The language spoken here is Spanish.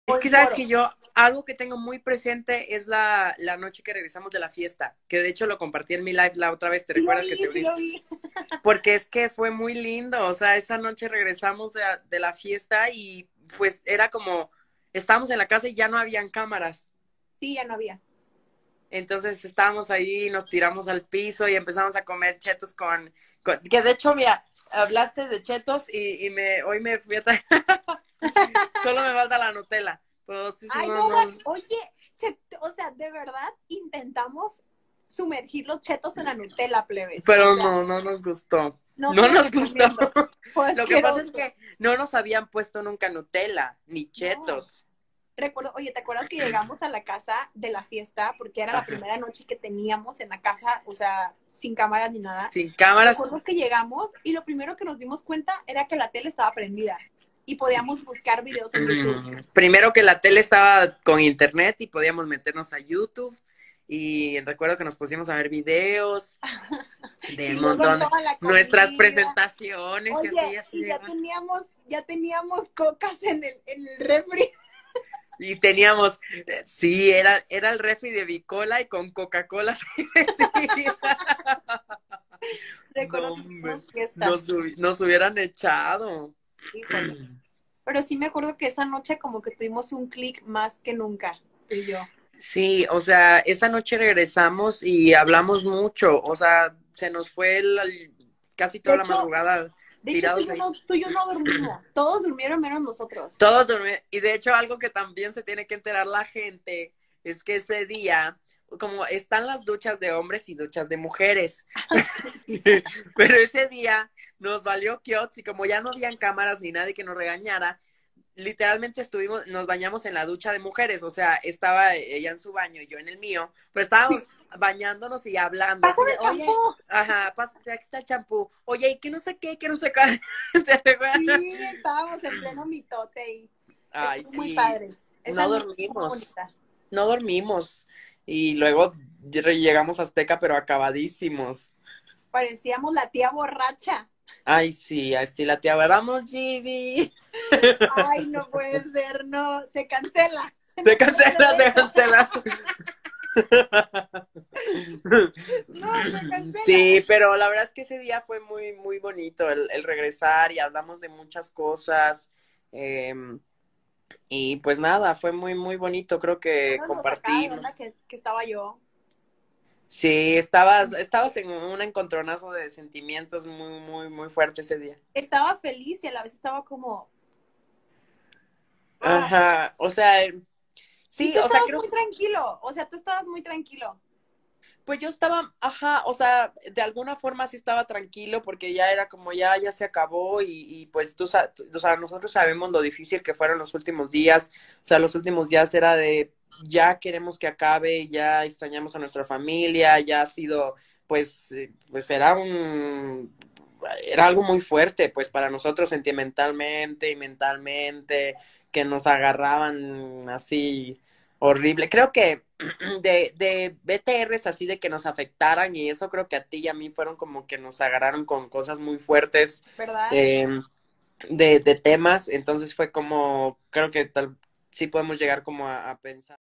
Es o que el sabes foro. que yo, algo que tengo muy presente es la noche que regresamos de la fiesta, que de hecho lo compartí en mi live la otra vez, ¿te Sí lo recuerdas que te vi, sí uniste? lo vi. Porque es que fue muy lindo, o sea, esa noche regresamos de la fiesta y pues era como, estábamos en la casa y ya no habían cámaras. Sí, ya no había. Entonces estábamos ahí, nos tiramos al piso y empezamos a comer chetos que de hecho, mira, hablaste de chetos hoy me fui a traer, solo me falta la Nutella. Pues sí, Ay, no, no, no, oye, o sea, de verdad intentamos sumergir los chetos en la Nutella, plebes. O pero sea, no nos gustó. no se No los nos gustó. recomiendo. Fue Lo que pasa es asqueroso. que no nos habían puesto nunca Nutella, ni No. chetos. Recuerdo, oye, ¿te acuerdas que llegamos a la casa de la fiesta? Porque era la Ajá. primera noche que teníamos en la casa, o sea, sin cámaras ni nada. Sin cámaras. Recuerdo que llegamos y lo primero que nos dimos cuenta era que la tele estaba prendida y podíamos buscar videos en YouTube. Primero que la tele estaba con internet y podíamos meternos a YouTube. Y recuerdo que nos pusimos a ver videos de Y un luego montón de toda la nuestras comida. presentaciones y así, Oye, así y de ya teníamos cocas en el refri. y teníamos, sí, era el refri de Bicola y con Coca-Cola. No, Recuerdo que hombre, hicimos fiesta. nos hubieran echado. Híjole. Pero sí me acuerdo que esa noche como que tuvimos un clic más que nunca, tú y yo. Sí, o sea, esa noche regresamos y hablamos mucho, o sea, se nos fue casi De toda la hecho, madrugada tirados ahí. tú y yo no dormimos. Todos durmieron menos nosotros. Todos durmieron. Y de hecho, algo que también se tiene que enterar la gente es que ese día, como están las duchas de hombres y duchas de mujeres, pero ese día nos valió Kiots y como ya no habían cámaras ni nadie que nos regañara, literalmente nos bañamos en la ducha de mujeres, o sea, estaba ella en su baño y yo en el mío, pero estábamos bañándonos y hablando así Pásame de, el champú. oye, ajá, pásate, aquí está el champú, oye, y que no sé qué, que no sé cuál, ¿te recuerdas? Sí, estábamos en pleno mitote y Ay, estuvo muy sí, padre. Esa no noche estuvo muy dormimos, bonita. no dormimos. Y luego llegamos a Azteca, pero acabadísimos. Parecíamos la tía borracha. Ay, sí, así la tía, vamos, Gibi. Ay, no puede ser, no, se cancela. Se No puede ser cancela, se eso. cancela. No, se cancela. Sí, pero la verdad es que ese día fue muy, muy bonito el regresar y hablamos de muchas cosas. eh, y pues nada, fue muy, muy bonito. Creo No que nos sacaba de onda compartimos. que estaba yo. Sí, estabas en un encontronazo de sentimientos muy, muy, muy fuerte ese día. Estaba feliz y a la vez estaba como, ah, Ajá, o sea, y sí, tú o sea, estabas creo, muy tranquilo, o sea, tú estabas muy tranquilo. pues yo estaba, ajá, o sea, de alguna forma sí estaba tranquilo porque ya era como ya se acabó y pues o sea, nosotros sabemos lo difícil que fueron los últimos días, o sea, los últimos días era de ya queremos que acabe, ya extrañamos a nuestra familia, ya ha sido, pues era algo muy fuerte, pues para nosotros sentimentalmente y mentalmente, que nos agarraban así horrible. Creo que de BTRs así de que nos afectaran y eso creo que a ti y a mí fueron como que nos agarraron con cosas muy fuertes ¿Verdad? eh, de temas, entonces fue como, creo que tal sí podemos llegar como a pensar.